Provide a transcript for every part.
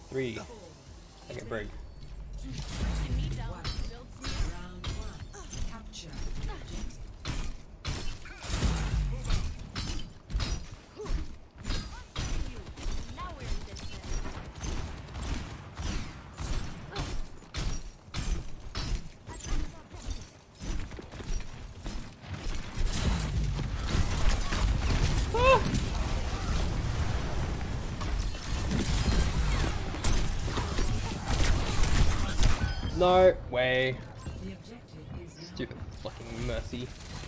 3. Okay, break. No way. Stupid fucking Mercy.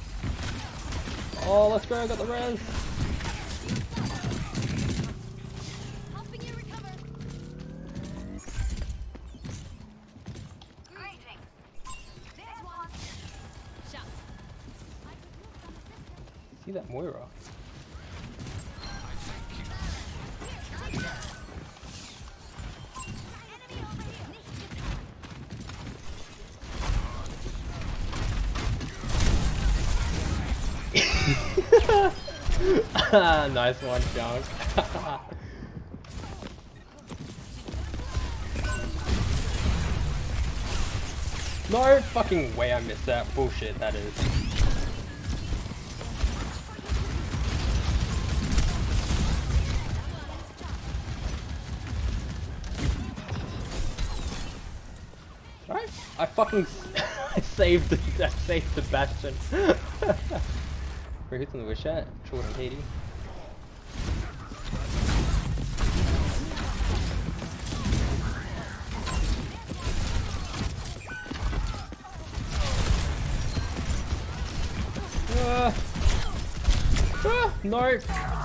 Oh, let's go, I got the res. See that Moira? Nice one, Junk. No fucking way I missed that. Bullshit, that is. Right? I fucking I saved the Bastion. Where who's in the wish at? Jordan Haiti. No.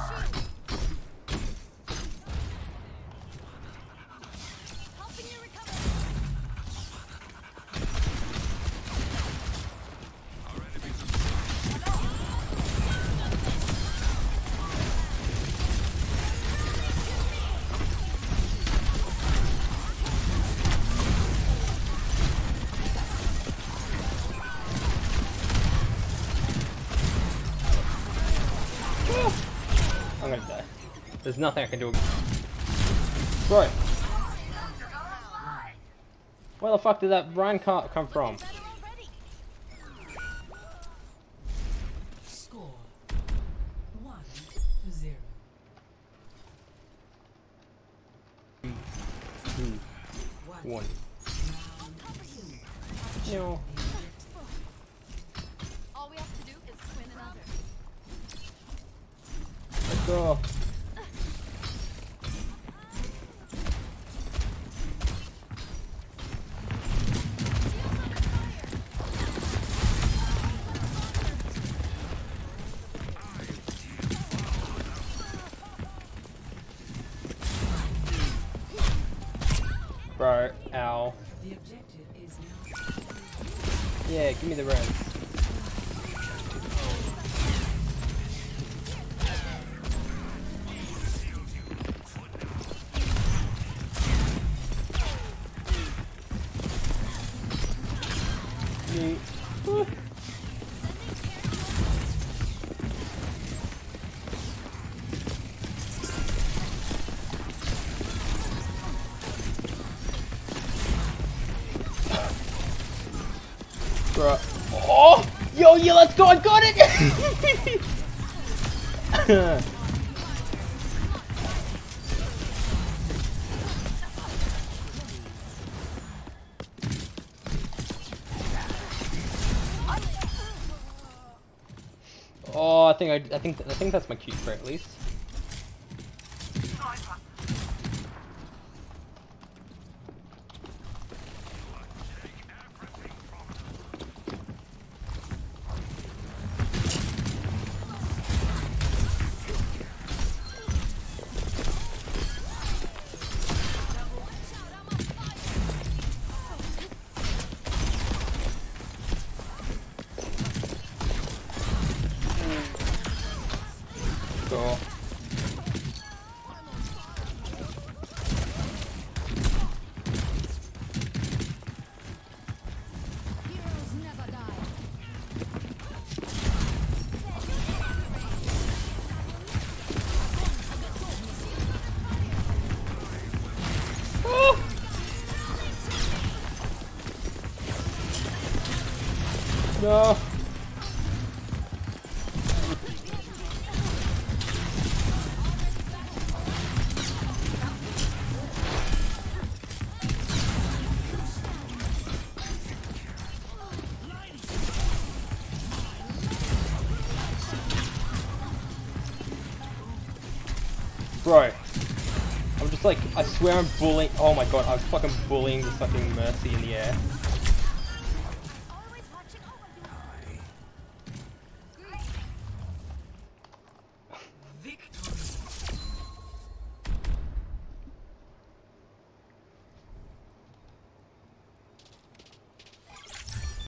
I'm gonna die. There's nothing I can do. Bro. Where the fuck did that Ryan come from? Score 1-0. 1. No. All we have to do is win another. Let's go. Bro, ow. The objective is Yeah, give me the res. Bruh. Oh! Yo, yeah, let's go! I got it! Oh, I think that's my cute for at least. Go. No. Bro, I'm just like, I swear I'm bullying. Oh my god, I'm fucking bullying the fucking Mercy in the air.